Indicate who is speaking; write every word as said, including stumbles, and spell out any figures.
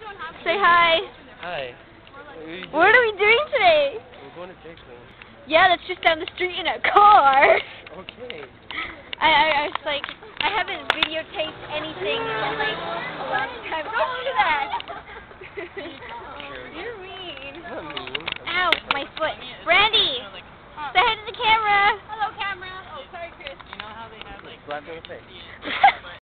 Speaker 1: Say hi.
Speaker 2: Hi. What are, you
Speaker 1: What are we doing today?
Speaker 2: We're going to Dairy Queen.
Speaker 1: Yeah, that's just down the street in a car.
Speaker 2: Okay.
Speaker 1: I, I, I was like, I haven't videotaped anything in like a long time. Don't do that. You're mean.
Speaker 2: I'm not mean.
Speaker 1: Ow, my foot. Brandy, say hi to the camera.
Speaker 3: Hello, camera. Oh, sorry, Chris.
Speaker 2: Slap in the face.